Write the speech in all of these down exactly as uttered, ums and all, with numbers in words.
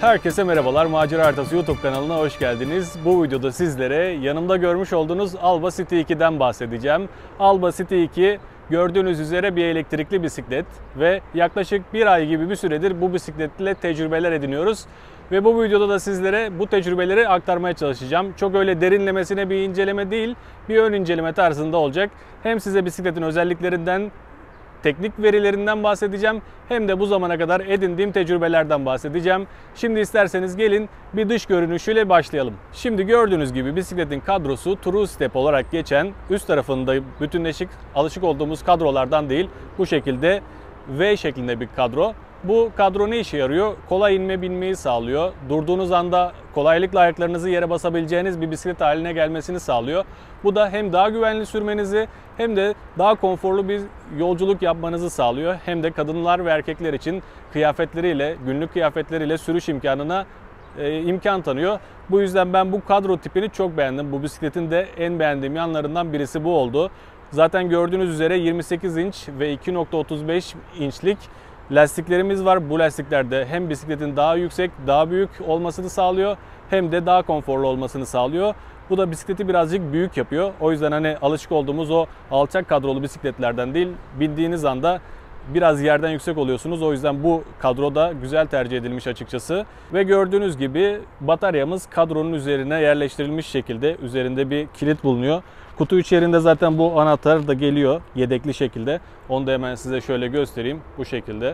Herkese merhabalar, Macera Haritası YouTube kanalına hoş geldiniz. Bu videoda sizlere yanımda görmüş olduğunuz Alba City iki'den bahsedeceğim. Alba City iki gördüğünüz üzere bir elektrikli bisiklet ve yaklaşık bir ay gibi bir süredir bu bisikletle tecrübeler ediniyoruz. Ve bu videoda da sizlere bu tecrübeleri aktarmaya çalışacağım. Çok öyle derinlemesine bir inceleme değil, bir ön inceleme tarzında olacak. Hem size bisikletin özelliklerinden, teknik verilerinden bahsedeceğim, hem de bu zamana kadar edindiğim tecrübelerden bahsedeceğim. Şimdi isterseniz gelin bir dış görünüşüyle başlayalım. Şimdi gördüğünüz gibi bisikletin kadrosu True Step olarak geçen, üst tarafında bütünleşik, alışık olduğumuz kadrolardan değil, bu şekilde V şeklinde bir kadro. Bu kadro ne işe yarıyor? Kolay inme binmeyi sağlıyor. Durduğunuz anda kolaylıkla ayaklarınızı yere basabileceğiniz bir bisiklet haline gelmesini sağlıyor. Bu da hem daha güvenli sürmenizi hem de daha konforlu bir yolculuk yapmanızı sağlıyor. Hem de kadınlar ve erkekler için kıyafetleriyle, günlük kıyafetleriyle sürüş imkanına e, imkan tanıyor. Bu yüzden ben bu kadro tipini çok beğendim. Bu bisikletin de en beğendiğim yanlarından birisi bu oldu. Zaten gördüğünüz üzere yirmi sekiz inç ve iki nokta otuz beş inçlik lastiklerimiz var. Bu lastiklerde hem bisikletin daha yüksek, daha büyük olmasını sağlıyor hem de daha konforlu olmasını sağlıyor. Bu da bisikleti birazcık büyük yapıyor. O yüzden hani alışık olduğumuz o alçak kadrolu bisikletlerden değil, bindiğiniz anda biraz yerden yüksek oluyorsunuz. O yüzden bu kadro da güzel tercih edilmiş açıkçası. Ve gördüğünüz gibi bataryamız kadronun üzerine yerleştirilmiş şekilde, üzerinde bir kilit bulunuyor. Kutu içerisinde zaten bu anahtar da geliyor yedekli şekilde. Onu da hemen size şöyle göstereyim bu şekilde.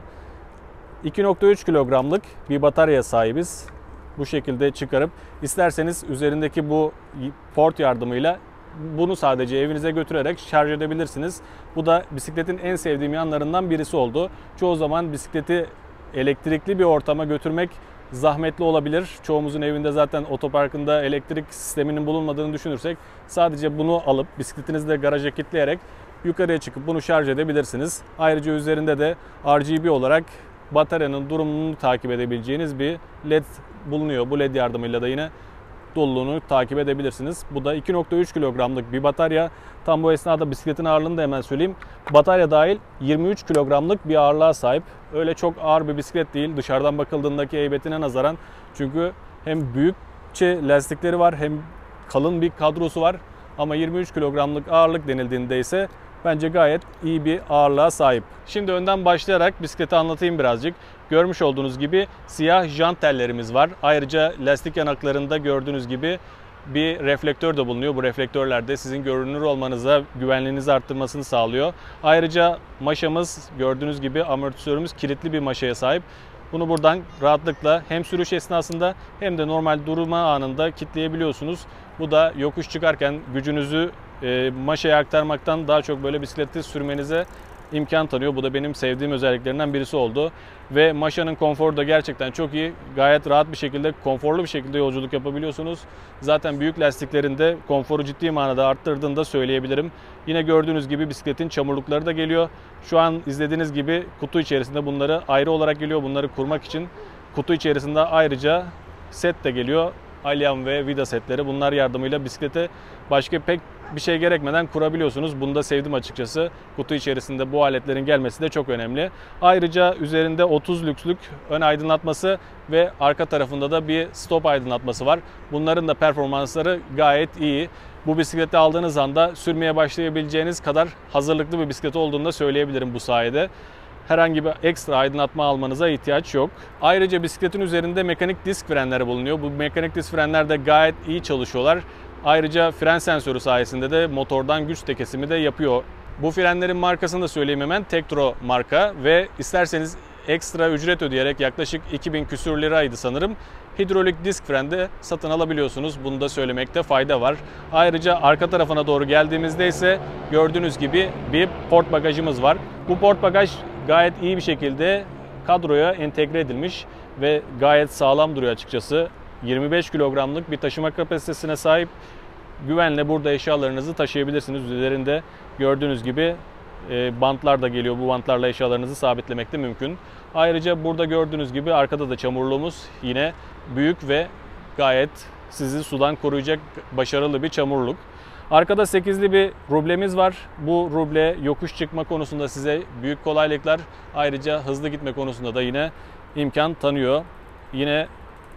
iki nokta üç kilogramlık bir bataryaya sahibiz. Bu şekilde çıkarıp isterseniz üzerindeki bu port yardımıyla bunu sadece evinize götürerek şarj edebilirsiniz. Bu da bisikletin en sevdiğim yanlarından birisi oldu. Çoğu zaman bisikleti elektrikli bir ortama götürmek zahmetli olabilir. Çoğumuzun evinde zaten otoparkında elektrik sisteminin bulunmadığını düşünürsek sadece bunu alıp bisikletinizi de garaja kilitleyerek yukarıya çıkıp bunu şarj edebilirsiniz. Ayrıca üzerinde de R G B olarak bataryanın durumunu takip edebileceğiniz bir led bulunuyor. Bu led yardımıyla da yine doluluğunu takip edebilirsiniz. Bu da iki nokta üç kilogramlık bir batarya. Tam bu esnada bisikletin ağırlığını da hemen söyleyeyim. Batarya dahil yirmi üç kilogramlık bir ağırlığa sahip. Öyle çok ağır bir bisiklet değil. Dışarıdan bakıldığındaki heybetine nazaran. Çünkü hem büyükçe lastikleri var hem kalın bir kadrosu var. Ama yirmi üç kilogramlık ağırlık denildiğinde ise bence gayet iyi bir ağırlığa sahip. Şimdi önden başlayarak bisikleti anlatayım birazcık. Görmüş olduğunuz gibi siyah jant tellerimiz var. Ayrıca lastik yanaklarında gördüğünüz gibi bir reflektör de bulunuyor. Bu reflektörler de sizin görünür olmanıza, güvenliğinizi arttırmasını sağlıyor. Ayrıca maşamız, gördüğünüz gibi amortisörümüz kilitli bir maşaya sahip. Bunu buradan rahatlıkla hem sürüş esnasında hem de normal durma anında kilitleyebiliyorsunuz. Bu da yokuş çıkarken gücünüzü e, maşaya aktarmaktan daha çok böyle bisikleti sürmenize imkan tanıyor. Bu da benim sevdiğim özelliklerinden birisi oldu. Ve maşanın konforu da gerçekten çok iyi. Gayet rahat bir şekilde, konforlu bir şekilde yolculuk yapabiliyorsunuz. Zaten büyük lastiklerinde konforu ciddi manada arttırdığını da söyleyebilirim. Yine gördüğünüz gibi bisikletin çamurlukları da geliyor. Şu an izlediğiniz gibi kutu içerisinde bunları ayrı olarak geliyor. Bunları kurmak için kutu içerisinde ayrıca set de geliyor. Alyan ve vida setleri, bunlar yardımıyla bisiklete başka pek bir şey gerekmeden kurabiliyorsunuz. Bunu da sevdim açıkçası. Kutu içerisinde bu aletlerin gelmesi de çok önemli. Ayrıca üzerinde otuz lükslük ön aydınlatması ve arka tarafında da bir stop aydınlatması var. Bunların da performansları gayet iyi. Bu bisikleti aldığınız anda sürmeye başlayabileceğiniz kadar hazırlıklı bir bisiklet olduğunu da söyleyebilirim bu sayede. Herhangi bir ekstra aydınlatma almanıza ihtiyaç yok. Ayrıca bisikletin üzerinde mekanik disk frenleri bulunuyor. Bu mekanik disk frenler de gayet iyi çalışıyorlar. Ayrıca fren sensörü sayesinde de motordan güç tekesimi de yapıyor. Bu frenlerin markasını da söyleyeyim hemen. Tektro marka ve isterseniz ekstra ücret ödeyerek yaklaşık iki bin küsür liraydı sanırım. Hidrolik disk fren de satın alabiliyorsunuz. Bunu da söylemekte fayda var. Ayrıca arka tarafına doğru geldiğimizde ise gördüğünüz gibi bir port bagajımız var. Bu port bagaj gayet iyi bir şekilde kadroya entegre edilmiş ve gayet sağlam duruyor açıkçası. yirmi beş kilogramlık bir taşıma kapasitesine sahip. Güvenle burada eşyalarınızı taşıyabilirsiniz. Üzerinde gördüğünüz gibi bantlar da geliyor. Bu bantlarla eşyalarınızı sabitlemek de mümkün. Ayrıca burada gördüğünüz gibi arkada da çamurluğumuz yine büyük ve gayet sizi sudan koruyacak başarılı bir çamurluk. Arkada sekizli bir rublemiz var. Bu ruble yokuş çıkma konusunda size büyük kolaylıklar, ayrıca hızlı gitme konusunda da yine imkan tanıyor. Yine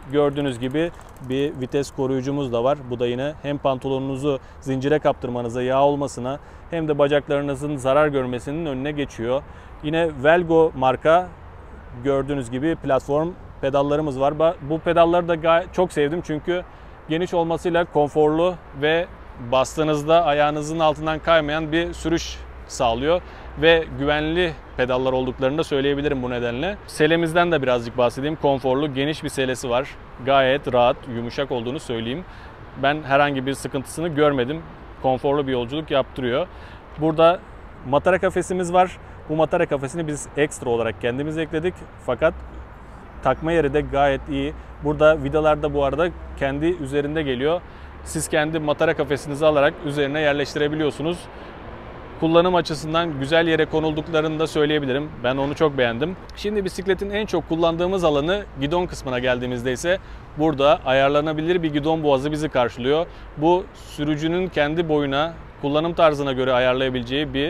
gördüğünüz gibi bir vites koruyucumuz da var. Bu da yine hem pantolonunuzu zincire kaptırmanıza, yağ olmasına hem de bacaklarınızın zarar görmesinin önüne geçiyor. Yine Velgo marka gördüğünüz gibi platform pedallarımız var. Bu pedalları da çok sevdim çünkü geniş olmasıyla konforlu ve bastığınızda ayağınızın altından kaymayan bir sürüş sağlıyor ve güvenli pedallar olduklarını da söyleyebilirim bu nedenle. Selemizden de birazcık bahsedeyim. Konforlu, geniş bir selesi var. Gayet rahat, yumuşak olduğunu söyleyeyim. Ben herhangi bir sıkıntısını görmedim. Konforlu bir yolculuk yaptırıyor. Burada matara kafesimiz var. Bu matara kafesini biz ekstra olarak kendimiz ekledik. Fakat takma yeri de gayet iyi. Burada vidalar da bu arada kendi üzerinde geliyor. Siz kendi matara kafesinizi alarak üzerine yerleştirebiliyorsunuz. Kullanım açısından güzel yere konulduklarını da söyleyebilirim. Ben onu çok beğendim. Şimdi bisikletin en çok kullandığımız alanı gidon kısmına geldiğimizde ise burada ayarlanabilir bir gidon boğazı bizi karşılıyor. Bu sürücünün kendi boyuna, kullanım tarzına göre ayarlayabileceği bir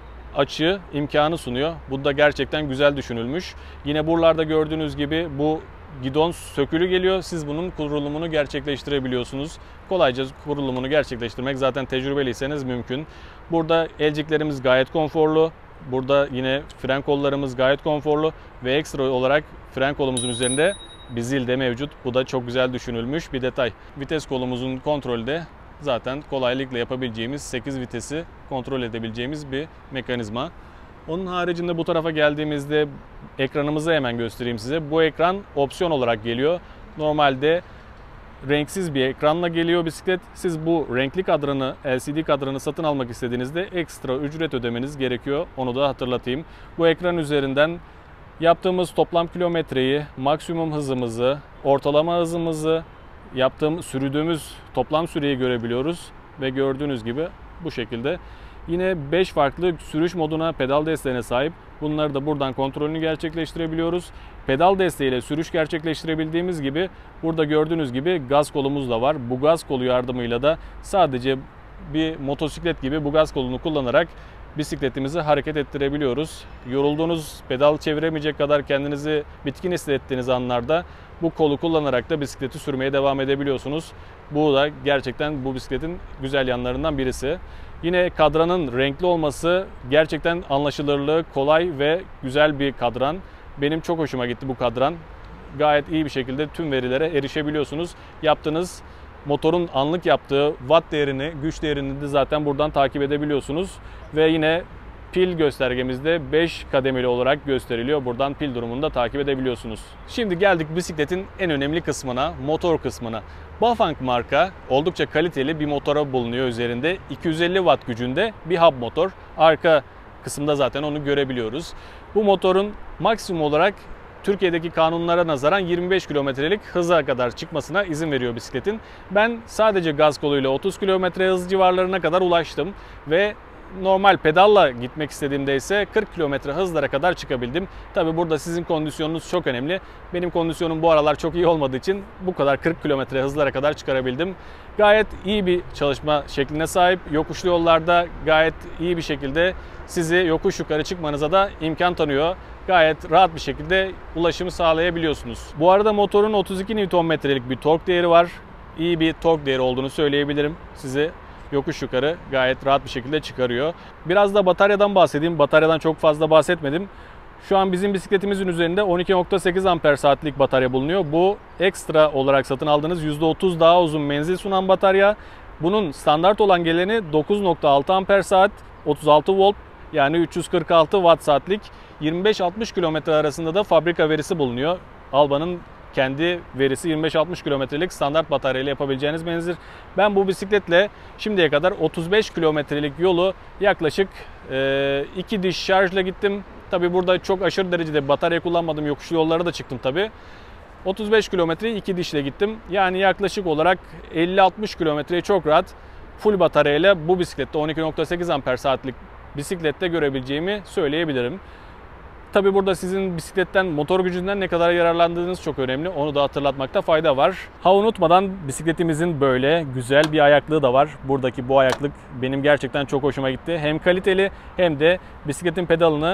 açı imkanı sunuyor. Bu da gerçekten güzel düşünülmüş. Yine buralarda gördüğünüz gibi bu gidon sökülü geliyor. Siz bunun kurulumunu gerçekleştirebiliyorsunuz. Kolayca kurulumunu gerçekleştirmek zaten tecrübeliyseniz mümkün. Burada elciklerimiz gayet konforlu. Burada yine fren kollarımız gayet konforlu ve ekstra olarak fren kolumuzun üzerinde bir zil de mevcut. Bu da çok güzel düşünülmüş bir detay. Vites kolumuzun kontrolü de zaten kolaylıkla yapabileceğimiz, sekiz vitesi kontrol edebileceğimiz bir mekanizma. Onun haricinde bu tarafa geldiğimizde ekranımızı hemen göstereyim size. Bu ekran opsiyon olarak geliyor. Normalde renksiz bir ekranla geliyor bisiklet. Siz bu renkli kadranı, L C D kadranı satın almak istediğinizde ekstra ücret ödemeniz gerekiyor. Onu da hatırlatayım. Bu ekran üzerinden yaptığımız toplam kilometreyi, maksimum hızımızı, ortalama hızımızı, yaptığımız, sürdüğümüz toplam süreyi görebiliyoruz. Ve gördüğünüz gibi bu şekilde. Yine beş farklı sürüş moduna, pedal desteğine sahip. Bunları da buradan kontrolünü gerçekleştirebiliyoruz. Pedal desteğiyle sürüş gerçekleştirebildiğimiz gibi burada gördüğünüz gibi gaz kolumuz da var. Bu gaz kolu yardımıyla da sadece bir motosiklet gibi bu gaz kolunu kullanarak bisikletimizi hareket ettirebiliyoruz. Yorulduğunuz, pedal çeviremeyecek kadar kendinizi bitkin hissettiğiniz anlarda bu kolu kullanarak da bisikleti sürmeye devam edebiliyorsunuz. Bu da gerçekten bu bisikletin güzel yanlarından birisi. Yine kadranın renkli olması gerçekten anlaşılırlığı kolay ve güzel bir kadran. Benim çok hoşuma gitti bu kadran. Gayet iyi bir şekilde tüm verilere erişebiliyorsunuz. Yaptığınız motorun anlık yaptığı watt değerini, güç değerini de zaten buradan takip edebiliyorsunuz. Ve yine pil göstergemizde beş kademeli olarak gösteriliyor. Buradan pil durumunu da takip edebiliyorsunuz. Şimdi geldik bisikletin en önemli kısmına, motor kısmına. Bafang marka oldukça kaliteli bir motora bulunuyor üzerinde. iki yüz elli watt gücünde bir hub motor. Arka kısımda zaten onu görebiliyoruz. Bu motorun maksimum olarak Türkiye'deki kanunlara nazaran yirmi beş kilometrelik hıza kadar çıkmasına izin veriyor bisikletin. Ben sadece gaz koluyla otuz kilometre hız civarlarına kadar ulaştım ve normal pedalla gitmek istediğimde ise kırk kilometre hızlara kadar çıkabildim. Tabi burada sizin kondisyonunuz çok önemli. Benim kondisyonum bu aralar çok iyi olmadığı için bu kadar kırk kilometre hızlara kadar çıkarabildim. Gayet iyi bir çalışma şekline sahip. Yokuşlu yollarda gayet iyi bir şekilde sizi yokuş yukarı çıkmanıza da imkan tanıyor. Gayet rahat bir şekilde ulaşımı sağlayabiliyorsunuz. Bu arada motorun otuz iki Newton metrelik bir tork değeri var. İyi bir tork değeri olduğunu söyleyebilirim size. Yokuş yukarı gayet rahat bir şekilde çıkarıyor. Biraz da bataryadan bahsedeyim. Bataryadan çok fazla bahsetmedim. Şu an bizim bisikletimizin üzerinde on iki nokta sekiz amper saatlik batarya bulunuyor. Bu ekstra olarak satın aldığınız yüzde otuz daha uzun menzil sunan batarya. Bunun standart olan geleni dokuz nokta altı amper saat, otuz altı volt yani üç yüz kırk altı watt saatlik, yirmi beş altmış kilometre arasında da fabrika verisi bulunuyor. Alba'nın kendi verisi yirmi beş altmış kilometrelik standart bataryayla yapabileceğiniz menzil. Ben bu bisikletle şimdiye kadar otuz beş kilometrelik yolu yaklaşık iki diş şarjla gittim. Tabi burada çok aşırı derecede batarya kullanmadım. Yokuşlu yollara da çıktım tabi. otuz beş kilometreyi iki dişle gittim. Yani yaklaşık olarak elli altmış kilometreyi çok rahat full bataryayla bu bisiklette on iki nokta sekiz amper saatlik bisiklette görebileceğimi söyleyebilirim. Tabi burada sizin bisikletten, motor gücünden ne kadar yararlandığınız çok önemli. Onu da hatırlatmakta fayda var. Ha unutmadan bisikletimizin böyle güzel bir ayaklığı da var. Buradaki bu ayaklık benim gerçekten çok hoşuma gitti. Hem kaliteli hem de bisikletin pedalını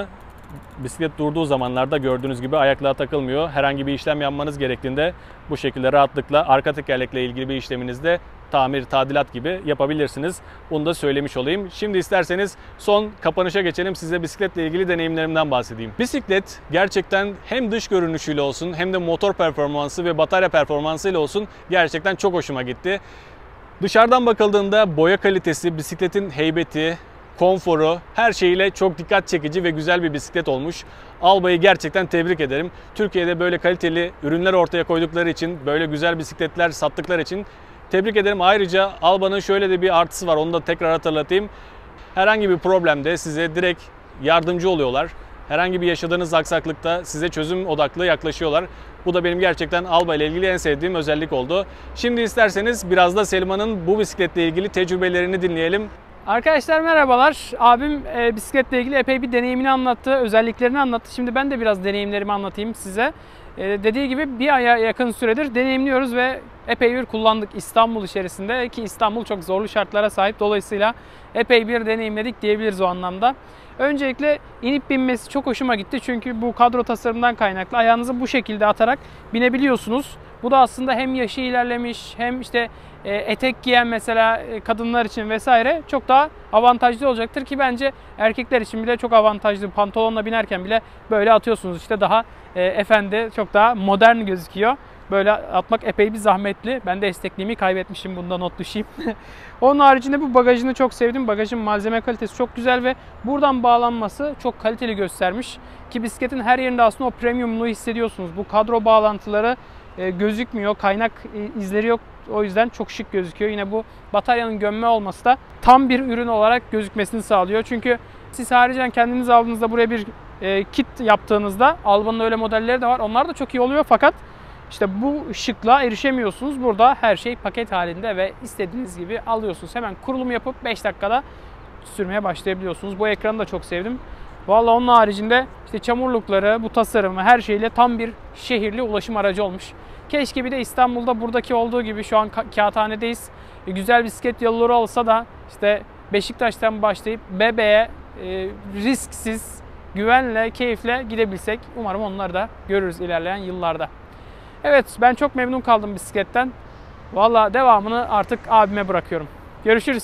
bisiklet durduğu zamanlarda gördüğünüz gibi ayaklığa takılmıyor. Herhangi bir işlem yapmanız gerektiğinde bu şekilde rahatlıkla arka tekerlekle ilgili bir işleminizde tamir, tadilat gibi yapabilirsiniz. Bunu da söylemiş olayım. Şimdi isterseniz son kapanışa geçelim. Size bisikletle ilgili deneyimlerimden bahsedeyim. Bisiklet gerçekten hem dış görünüşüyle olsun hem de motor performansı ve batarya performansıyla olsun gerçekten çok hoşuma gitti. Dışarıdan bakıldığında boya kalitesi, bisikletin heybeti, konforu, her şeyiyle çok dikkat çekici ve güzel bir bisiklet olmuş. Alba'yı gerçekten tebrik ederim. Türkiye'de böyle kaliteli ürünler ortaya koydukları için, böyle güzel bisikletler sattıkları için tebrik ederim. Ayrıca Alba'nın şöyle de bir artısı var, onu da tekrar hatırlatayım. Herhangi bir problemde size direkt yardımcı oluyorlar. Herhangi bir yaşadığınız aksaklıkta size çözüm odaklı yaklaşıyorlar. Bu da benim gerçekten Alba ile ilgili en sevdiğim özellik oldu. Şimdi isterseniz biraz da Selman'ın bu bisikletle ilgili tecrübelerini dinleyelim. Arkadaşlar merhabalar. Abim e, bisikletle ilgili epey bir deneyimini anlattı, özelliklerini anlattı. Şimdi ben de biraz deneyimlerimi anlatayım size. E, dediği gibi bir aya yakın süredir deneyimliyoruz ve epey bir kullandık İstanbul içerisinde ki İstanbul çok zorlu şartlara sahip. Dolayısıyla epey bir deneyimledik diyebiliriz o anlamda. Öncelikle inip binmesi çok hoşuma gitti çünkü bu kadro tasarımından kaynaklı ayağınızı bu şekilde atarak binebiliyorsunuz. Bu da aslında hem yaşı ilerlemiş hem işte etek giyen mesela kadınlar için vesaire çok daha avantajlı olacaktır ki bence erkekler için bile çok avantajlı. Pantolonla binerken bile böyle atıyorsunuz işte daha e, efendi, çok daha modern gözüküyor. Böyle atmak epey bir zahmetli. Ben de esnekliğimi kaybetmişim, bunda not düşeyim. Onun haricinde bu bagajını çok sevdim. Bagajın malzeme kalitesi çok güzel ve buradan bağlanması çok kaliteli göstermiş. Ki bisikletin her yerinde aslında o premiumluğu hissediyorsunuz. Bu kadro bağlantıları e, gözükmüyor. Kaynak e, izleri yok. O yüzden çok şık gözüküyor. Yine bu bataryanın gömme olması da tam bir ürün olarak gözükmesini sağlıyor. Çünkü siz haricen kendiniz aldığınızda buraya bir e, kit yaptığınızda Alba'nın öyle modelleri de var. Onlar da çok iyi oluyor fakat işte bu şıklığa erişemiyorsunuz. Burada her şey paket halinde ve istediğiniz gibi alıyorsunuz. Hemen kurulum yapıp beş dakikada sürmeye başlayabiliyorsunuz. Bu ekranı da çok sevdim. Vallahi onun haricinde işte çamurlukları, bu tasarımı, her şeyle tam bir şehirli ulaşım aracı olmuş. Keşke bir de İstanbul'da buradaki olduğu gibi şu an Kağıthane'deyiz. E, güzel bisiklet yolları olsa da işte Beşiktaş'tan başlayıp Bebe'ye e, risksiz, güvenle, keyifle gidebilsek. Umarım onları da görürüz ilerleyen yıllarda. Evet, ben çok memnun kaldım bisikletten. Vallahi devamını artık abime bırakıyorum. Görüşürüz.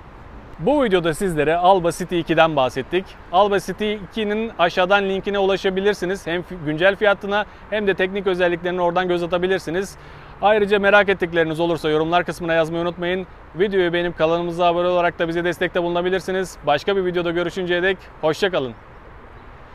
Bu videoda sizlere Alba City iki'den bahsettik. Alba City iki'nin aşağıdan linkine ulaşabilirsiniz. Hem güncel fiyatına hem de teknik özelliklerine oradan göz atabilirsiniz. Ayrıca merak ettikleriniz olursa yorumlar kısmına yazmayı unutmayın. Videoyu beğenip kanalımıza abone olarak da bize destekte bulunabilirsiniz. Başka bir videoda görüşünceye dek hoşça kalın.